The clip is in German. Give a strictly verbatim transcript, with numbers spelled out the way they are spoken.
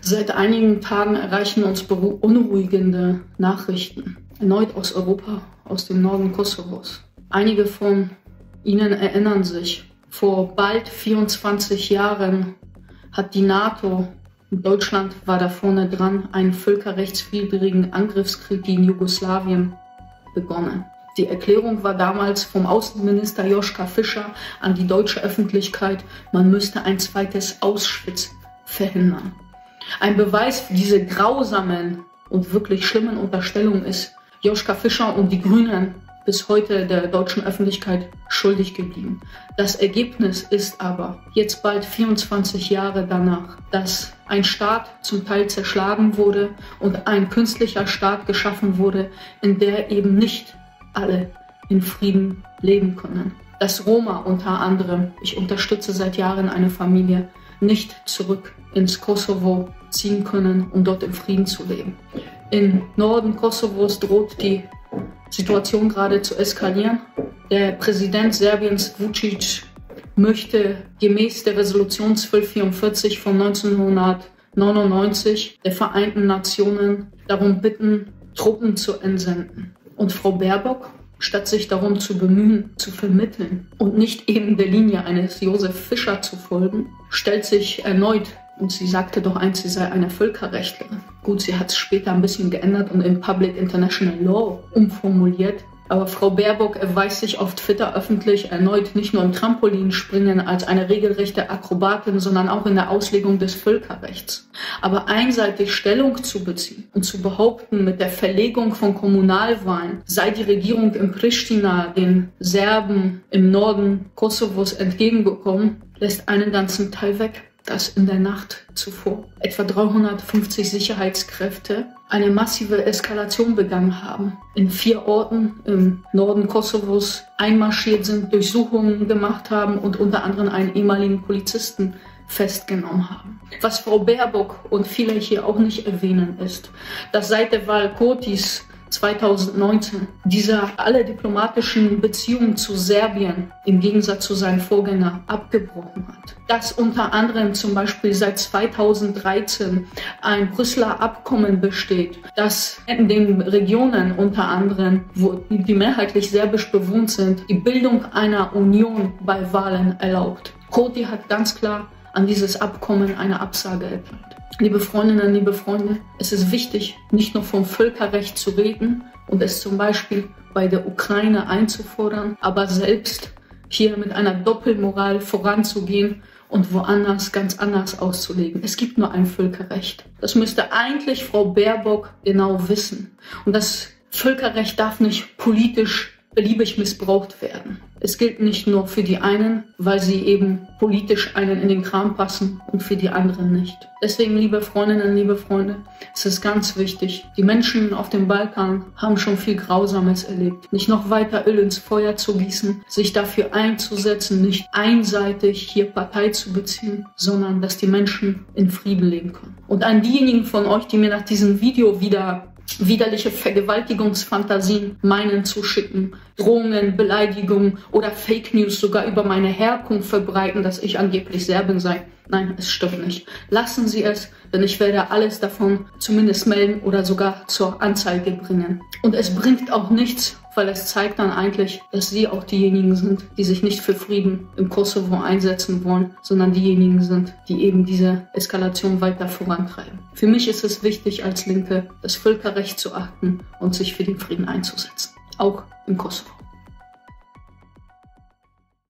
Seit einigen Tagen erreichen uns beunruhigende Nachrichten, erneut aus Europa, aus dem Norden Kosovos. Einige von Ihnen erinnern sich, vor bald vierundzwanzig Jahren hat die NATO, und Deutschland war da vorne dran, einen völkerrechtswidrigen Angriffskrieg gegen Jugoslawien begonnen. Die Erklärung war damals vom Außenminister Joschka Fischer an die deutsche Öffentlichkeit, man müsste ein zweites Auschwitz verhindern. Ein Beweis für diese grausamen und wirklich schlimmen Unterstellungen ist Joschka Fischer und die Grünen bis heute der deutschen Öffentlichkeit schuldig geblieben. Das Ergebnis ist aber jetzt bald vierundzwanzig Jahre danach, dass ein Staat zum Teil zerschlagen wurde und ein künstlicher Staat geschaffen wurde, in der eben nicht alle in Frieden leben können. Dass Roma unter anderem, ich unterstütze seit Jahren eine Familie, nicht zurück ins Kosovo ziehen können, um dort in Frieden zu leben. Im Norden Kosovos droht die Situation gerade zu eskalieren. Der Präsident Serbiens Vučić möchte gemäß der Resolution zwölfhundertvierundvierzig von neunzehnhundertneunundneunzig der Vereinten Nationen darum bitten, Truppen zu entsenden. Und Frau Baerbock, statt sich darum zu bemühen, zu vermitteln und nicht eben der Linie eines Josef Fischer zu folgen, stellt sich erneut, und sie sagte doch einst, sie sei eine Völkerrechtlerin. Gut, sie hat es später ein bisschen geändert und in Public International Law umformuliert. Aber Frau Baerbock erweist sich auf Twitter öffentlich erneut nicht nur im Trampolinspringen als eine regelrechte Akrobatin, sondern auch in der Auslegung des Völkerrechts. Aber einseitig Stellung zu beziehen und zu behaupten, mit der Verlegung von Kommunalwahlen sei die Regierung in Pristina den Serben im Norden Kosovos entgegengekommen, lässt einen ganzen Teil weg. Dass in der Nacht zuvor etwa dreihundertfünfzig Sicherheitskräfte eine massive Eskalation begangen haben. In vier Orten im Norden Kosovos einmarschiert sind, Durchsuchungen gemacht haben und unter anderem einen ehemaligen Polizisten festgenommen haben. Was Frau Baerbock und viele hier auch nicht erwähnen ist, dass seit der Wahl Kurtis zweitausendneunzehn dieser alle diplomatischen Beziehungen zu Serbien im Gegensatz zu seinem Vorgänger abgebrochen hat. Dass unter anderem zum Beispiel seit zweitausenddreizehn ein Brüsseler Abkommen besteht, das in den Regionen unter anderem, wo die mehrheitlich serbisch bewohnt sind, die Bildung einer Union bei Wahlen erlaubt. Kurti hat ganz klar an dieses Abkommen eine Absage erteilt. Liebe Freundinnen, liebe Freunde, es ist wichtig, nicht nur vom Völkerrecht zu reden und es zum Beispiel bei der Ukraine einzufordern, aber selbst hier mit einer Doppelmoral voranzugehen und woanders ganz anders auszulegen. Es gibt nur ein Völkerrecht. Das müsste eigentlich Frau Baerbock genau wissen. Und das Völkerrecht darf nicht politisch beliebig missbraucht werden. Es gilt nicht nur für die einen, weil sie eben politisch einen in den Kram passen und für die anderen nicht. Deswegen, liebe Freundinnen, liebe Freunde, es ist ganz wichtig. Die Menschen auf dem Balkan haben schon viel Grausames erlebt. Nicht noch weiter Öl ins Feuer zu gießen, sich dafür einzusetzen, nicht einseitig hier Partei zu beziehen, sondern dass die Menschen in Frieden leben können. Und an diejenigen von euch, die mir nach diesem Video wieder widerliche Vergewaltigungsfantasien meinen zu schicken, Drohungen, Beleidigungen oder Fake News sogar über meine Herkunft verbreiten, dass ich angeblich Serbin sei. Nein, es stimmt nicht. Lassen Sie es, denn ich werde alles davon zumindest melden oder sogar zur Anzeige bringen. Und es bringt auch nichts, weil es zeigt dann eigentlich, dass Sie auch diejenigen sind, die sich nicht für Frieden im Kosovo einsetzen wollen, sondern diejenigen sind, die eben diese Eskalation weiter vorantreiben. Für mich ist es wichtig, als Linke das Völkerrecht zu achten und sich für den Frieden einzusetzen, auch im Kosovo.